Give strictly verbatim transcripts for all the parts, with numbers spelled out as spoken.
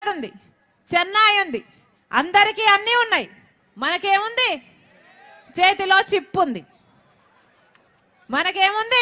హైదరాబాద్ ఉంది, చెన్నై ఉంది, అందరికీ అన్నీ ఉన్నాయి. మనకేముంది? చేతిలో చిప్పు ఉంది. మనకేముంది?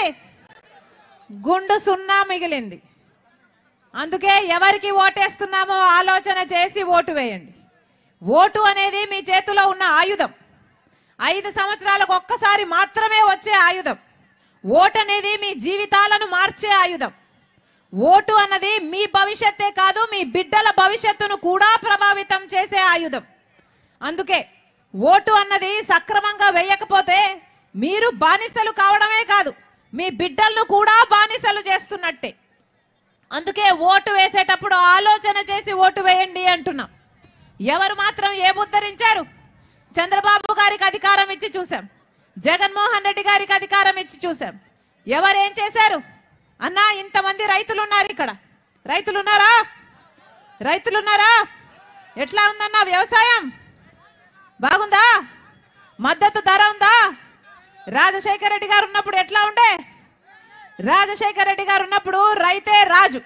గుండు సున్నా మిగిలింది. అందుకే ఎవరికి ఓటేస్తున్నామో ఆలోచన చేసి ఓటు వేయండి. ఓటు అనేది మీ చేతిలో ఉన్న ఆయుధం. ఐదు సంవత్సరాలకు ఒక్కసారి మాత్రమే వచ్చే ఆయుధం. ఓటు అనేది మీ జీవితాలను మార్చే ఆయుధం. ఓటు అన్నది మీ భవిష్యత్తే కాదు, మీ బిడ్డల భవిష్యత్తును కూడా ప్రభావితం చేసే ఆయుధం. అందుకే ఓటు అన్నది సక్రమంగా వేయకపోతే మీరు బానిసలు కావడమే కాదు, మీ బిడ్డలను కూడా బానిసలు చేస్తున్నట్టే. అందుకే ఓటు వేసేటప్పుడు ఆలోచన చేసి ఓటు వేయండి అంటున్నాం. ఎవరు మాత్రం ఏముద్ధరించారు? చంద్రబాబు గారికి అధికారం ఇచ్చి చూసాం, జగన్మోహన్ రెడ్డి గారికి అధికారం ఇచ్చి చూసాం. ఎవరేం చేశారు? అన్నా ఇంతమంది రైతులు ఉన్నారు ఇక్కడ. రైతులు ఉన్నారా? రైతులు ఉన్నారా? ఎట్లా ఉందన్నా వ్యవసాయం? బాగుందా? మద్దతు ధర ఉందా? రాజశేఖర రెడ్డి గారు ఉన్నప్పుడు ఎట్లా ఉండే? రాజశేఖర రెడ్డి గారు ఉన్నప్పుడు రైతే రాజు,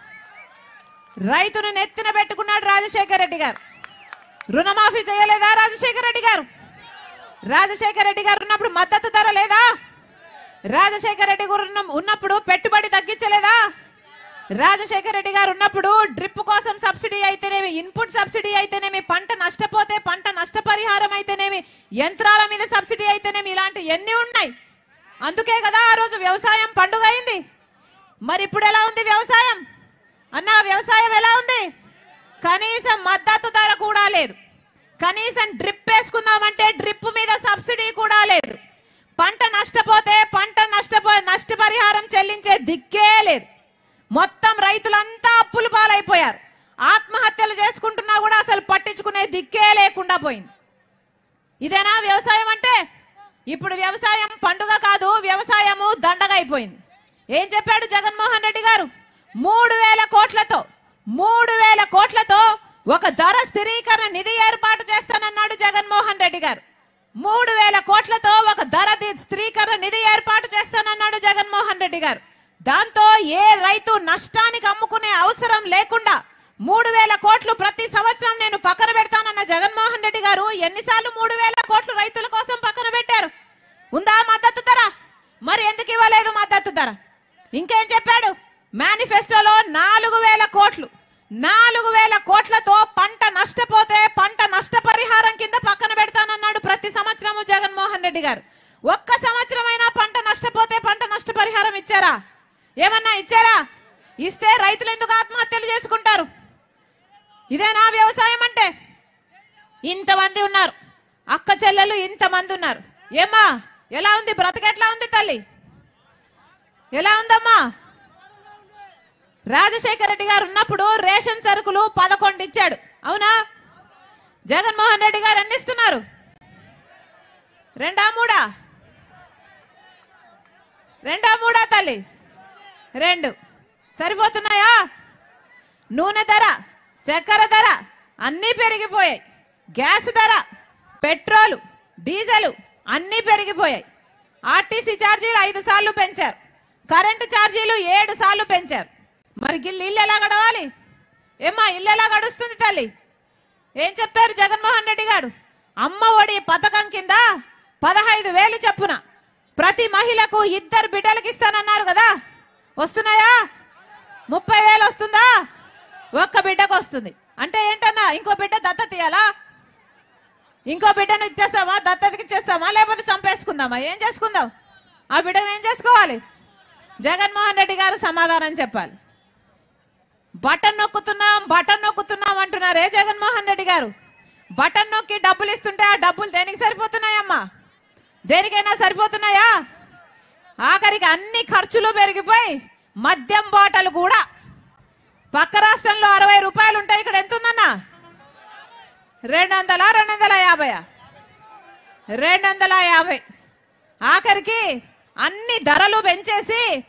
రైతును నెత్తిన పెట్టుకున్నాడు రాజశేఖర రెడ్డి గారు. రుణమాఫీ చేయలేదా రాజశేఖర రెడ్డి గారు? రాజశేఖర రెడ్డి గారు ఉన్నప్పుడు మద్దతు ధర లేదా? రాజశేఖర రెడ్డి గారు ఉన్నప్పుడు పెట్టుబడి తగ్గించలేదా? రాజశేఖర రెడ్డి గారు ఉన్నప్పుడు డ్రిప్ కోసం సబ్సిడీ అయితేనేమి, ఇన్పుట్ సబ్సిడీ అయితేనేమి, పంట నష్టపోతే పంట నష్టపరిహారం అయితేనేమి, యంత్రాల మీద సబ్సిడీ అయితేనేమి, ఇలాంటి ఎన్ని ఉన్నాయి. అందుకే కదా ఆ రోజు వ్యవసాయం పండుగ అయింది. మరి ఇప్పుడు ఎలా ఉంది వ్యవసాయం? అన్నా వ్యవసాయం ఎలా ఉంది? కనీసం మద్దతు ధర కూడా లేదు. కనీసం డ్రిప్ వేసుకుందామంటే డ్రిప్ మీద సబ్సిడీ కూడా లేదు. పంట నష్టపోతే పంట నష్టపో నష్టపరిహారం చెల్లించే దిక్కే లేదు. మొత్తం రైతులంతా అప్పులు పాలైపోయారు. ఆత్మహత్యలు చేసుకుంటున్నా కూడా అసలు పట్టించుకునే దిక్కే లేకుండా పోయింది. ఇదేనా వ్యవసాయం అంటే? ఇప్పుడు వ్యవసాయం పండుగ కాదు, వ్యవసాయము దండగ అయిపోయింది. ఏం చెప్పాడు జగన్మోహన్ రెడ్డి గారు? మూడు వేల కోట్లతో మూడు వేల కోట్లతో ఒక ధర స్థిరీకరణ నిధి ఏర్పాటు చేస్తానన్నాడు జగన్మోహన్ రెడ్డి గారు. మూడు వేల కోట్లతో ఒక ధర స్థిరీకరణ నిధి ఏర్పాటు చేస్తానన్నాడు జగన్మోహన్ రెడ్డి గారు. దాంతో ఏ రైతు నష్టానికి అమ్ముకునే అవసరం లేకుండా మూడు వేల కోట్లు ప్రతి సంవత్సరం నేను పక్కన పెడతానన్న జగన్మోహన్ రెడ్డి గారు ఎన్నిసార్లు మూడు వేల కోట్లు రైతుల కోసం పక్కన పెట్టారు? ఉందా మద్దతు ధర? మరి ఎందుకు ఇవ్వలేదు మద్దతు ధర? ఇంకేం చెప్పాడు? మేనిఫెస్టోలో నాలుగు వేల కోట్లు నాలుగు వేల కోట్లతో పంట నష్టపోతే పంట నష్టపరిహారం కింద పక్కన పెడతానన్నాడు ప్రతి సంవత్సరము జగన్మోహన్ రెడ్డి గారు. ఒక్క సంవత్సరమైనా పంట నష్టపోతే పంట నష్టపరిహారం ఇచ్చారా? ఏమన్నా ఇచ్చారా? ఇస్తే రైతులు ఎందుకు ఆత్మహత్యలు చేసుకుంటారు? ఇదేనా వ్యవసాయం అంటే? ఇంతమంది ఉన్నారు, అక్క చెల్లెలు ఇంతమంది ఉన్నారు. ఏమ్మా ఎలా ఉంది బ్రతకెట్లా ఉంది తల్లి? ఎలా ఉందమ్మా? రాజశేఖర రెడ్డి గారు ఉన్నప్పుడు రేషన్ సరుకులు పదకొండు ఇచ్చాడు, అవునా? జగన్మోహన్ రెడ్డి గారు ఎన్ని ఇస్తున్నారు? రెండా మూడా? రెండా మూడా తల్లి? రెండు. సరిపోతున్నాయా? నూనె ధర, చక్కెర ధర అన్నీ పెరిగిపోయాయి. గ్యాస్ ధర, పెట్రోలు, డీజిల్ అన్నీ పెరిగిపోయాయి. ఆర్టీసీ ఛార్జీలు ఐదు సార్లు పెంచారు, కరెంటు ఛార్జీలు ఏడు సార్లు పెంచారు. మరి ఇల్లు ఎలా గడవాలి? ఏమ్మా ఇల్లు ఎలా గడుస్తుంది తల్లి? ఏం చెప్తారు జగన్మోహన్ రెడ్డి గారు? అమ్మ ఒడి పథకం కింద పదహైదు వేలు చొప్పున ప్రతి మహిళకు ఇద్దరు బిడ్డలకి ఇస్తానన్నారు కదా, వస్తున్నాయా? ముప్పై వేలు వస్తుందా? ఒక్క బిడ్డకు వస్తుంది. అంటే ఏంటన్నా ఇంకో బిడ్డ దత్తత ఇయ్యాలా? ఇంకో బిడ్డను ఇచ్చేస్తామా? దత్తతకి ఇచ్చేస్తామా? లేకపోతే చంపేసుకుందామా? ఏం చేసుకుందాం? ఆ బిడ్డను ఏం చేసుకోవాలి? జగన్మోహన్ రెడ్డి గారు సమాధానం చెప్పాలి. బటన్ నొక్కుతున్నాం బటన్ నొక్కుతున్నాం అంటున్నారే జగన్మోహన్ రెడ్డి గారు. బటన్ నొక్కి డబ్బులు ఇస్తుంటే ఆ డబ్బులు దేనికి సరిపోతున్నాయమ్మా? దేనికైనా సరిపోతున్నాయా? ఆఖరికి అన్ని ఖర్చులు పెరిగిపోయి మద్యం బాటలు కూడా పక్క రాష్ట్రంలో అరవై రూపాయలు ఉంటాయి, ఇక్కడ ఎంత ఉందన్నా? రెండు వందల రెండు వందల యాభై రెండు వందల యాభై ఆఖరికి అన్ని ధరలు పెంచేసి